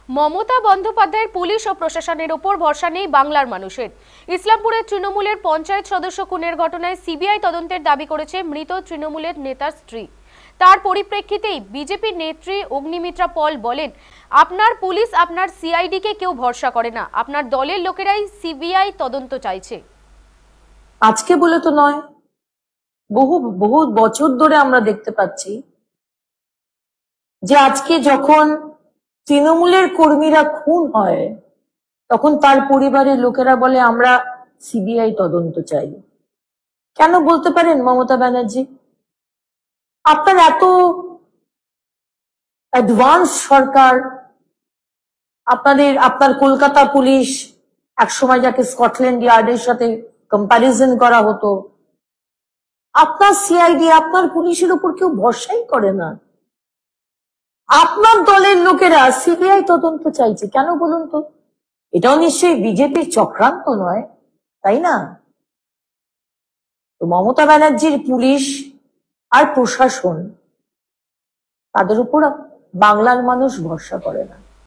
মমতা বন্দ্যোপাধ্যায়ের পুলিশ ও প্রশাসনের উপর ভরসা নেই বাংলার মানুষের। ইসলামপুরের তৃণমূলের পঞ্চায়েত সদস্য খুনের ঘটনায় সিবিআই তদন্তের দাবি করেছে মৃত তৃণমূলের নেতার স্ত্রী। তার পরিপ্রেক্ষিতেই বিজেপি নেত্রী অগ্নিমিত্রা পল বলেন, আপনার পুলিশ আপনার সিআইডি কে কেউ ভরসা করে না, আপনার দলের লোকেরাই সিবিআই তদন্ত চাইছে। আজকে বলে তো নয়, বহু বহু বছর ধরে আমরা দেখতে পাচ্ছি যে আজকে যখন তৃণমূলের কর্মীরা খুন হয় তখন তার পরিবারের লোকেরা বলে আমরা সিবিআই তদন্ত চাই। কেন বলতে পারেন মমতা ব্যানার্জি? আপনার এত অ্যাডভান্স সরকার, আপনার কলকাতা পুলিশ একসময় যাকে স্কটল্যান্ড ইয়ার্ডের সাথে কম্প্যারিজন করা হতো, আপনার সিআইডি আপনার পুলিশের উপর কেউ ভরসাই করে না। আপনার দলের লোকেরা সিবিআই তদন্ত চাইছে কেন বলুন তো? এটাও নিশ্চয়ই বিজেপির চক্রান্ত নয়, তাই না? তো মমতা ব্যানার্জির পুলিশ আর প্রশাসন, তাদের উপর বাংলার মানুষ ভরসা করে না।